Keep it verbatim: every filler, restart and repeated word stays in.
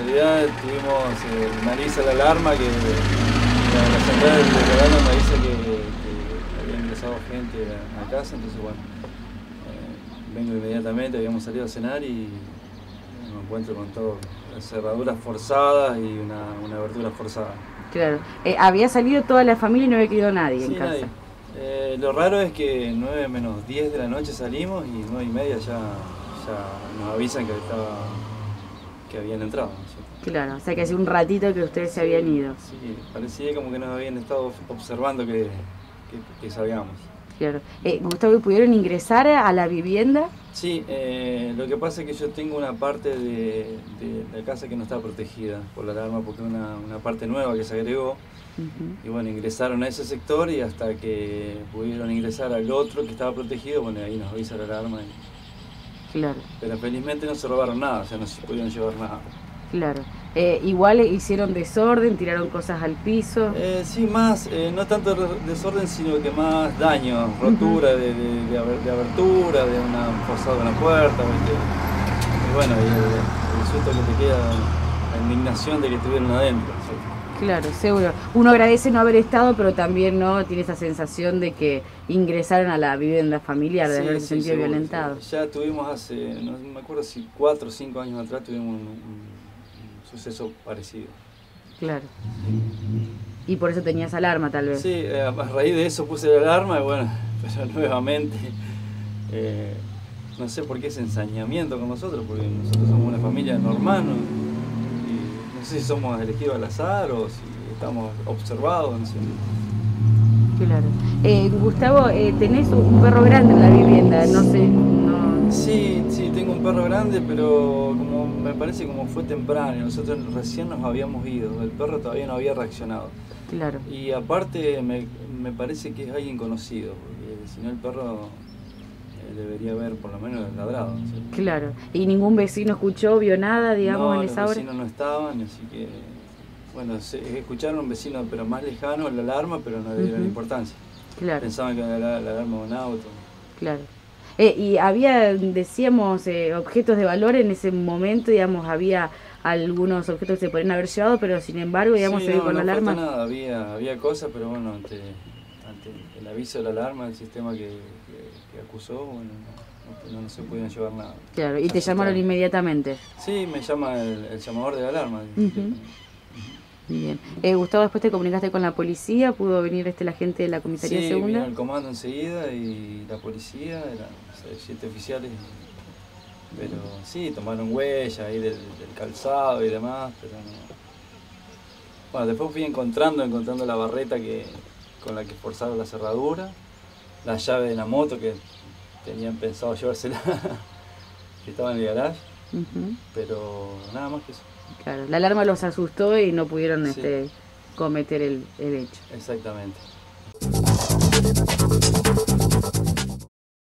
realidad tuvimos, eh, me avisa la alarma que la, la central del programa me avisa que, que había ingresado gente a, a casa, entonces bueno, eh, vengo inmediatamente, habíamos salido a cenar y me encuentro con todo, cerraduras forzadas y una, una abertura forzada. Claro, eh, había salido toda la familia y no había quedado nadie Sí, en casa. nadie. Eh, lo raro es que nueve menos diez de la noche salimos y nueve y media ya, ya nos avisan que estaba, que habían entrado, ¿no es cierto? Claro, o sea que hace un ratito que ustedes Sí, se habían ido. Sí, parecía como que nos habían estado observando que, que, que salgamos. Claro. Eh, Gustavo, ¿pudieron ingresar a la vivienda? Sí, eh, lo que pasa es que yo tengo una parte de, de la casa que no está protegida por la alarma porque es una, una parte nueva que se agregó. Uh-huh. Y bueno, ingresaron a ese sector y hasta que pudieron ingresar al otro que estaba protegido, bueno, ahí nos avisa la alarma. Y... Claro. Pero felizmente no se robaron nada, o sea, no se pudieron llevar nada. Claro. Eh, igual hicieron desorden, tiraron cosas al piso. Eh, sí, más, eh, no tanto desorden, sino que más daño, rotura uh-huh. de, de, de, de abertura, de una forzado de una puerta, ¿viste? Y bueno, y el, el susto que te queda, la indignación de que estuvieron adentro, ¿sí? Claro, seguro. Uno agradece no haber estado, pero también no tiene esa sensación de que ingresaron a la vivienda familiar, de sí, haberse sí, sentido seguro, violentado. Sí. Ya tuvimos hace, no me acuerdo si cuatro o cinco años atrás tuvimos un, un suceso parecido. Claro. Y por eso tenías alarma, tal vez. Sí, a raíz de eso puse la alarma y bueno, pero nuevamente, eh, no sé por qué ese ensañamiento con nosotros, porque nosotros somos una familia normal, ¿no? Y no sé si somos elegidos al azar o si estamos observados, no sé. Claro. Eh, Gustavo, eh, tenés un perro grande en la vivienda, no sé. No... Sí, sí, tengo un perro grande, pero como me parece como fue temprano, nosotros recién nos habíamos ido, el perro todavía no había reaccionado. Claro. Y aparte me, me parece que es alguien conocido, porque si no el perro eh, debería haber por lo menos ladrado. ¿Sí? Claro. ¿Y ningún vecino escuchó, vio nada, digamos, no, en esa hora? No, los vecinos no estaban, así que, bueno, se, escucharon un vecino pero más lejano la alarma, pero no le dieron uh-huh. importancia. Claro. Pensaban que era la, la alarma de un auto. Claro. Eh, y había, decíamos, eh, objetos de valor en ese momento, digamos, había algunos objetos que se podrían haber llevado, pero sin embargo, digamos, sí, se vio no, con no la alarma. Nada, había, había cosas, pero bueno, ante, ante el aviso de la alarma, el sistema que, que, que acusó, bueno, no, no, no se pudieron llevar nada. Claro, y te llamaron inmediatamente. Sí, me llama el, el llamador de la alarma. Uh-huh. Bien. Eh, Gustavo, después te comunicaste con la policía, pudo venir este la gente de la comisaría sí, segunda. Sí, vino el comando enseguida y la policía, eran o sea, siete oficiales, pero sí, tomaron huellas ahí del, del calzado y demás, pero no. Bueno, después fui encontrando, encontrando la barreta que, con la que forzaron la cerradura, la llave de la moto que tenían pensado llevársela, que estaba en el garage, uh-huh. pero nada más que eso. Claro, la alarma los asustó y no pudieron sí. este, cometer el, el hecho. Exactamente.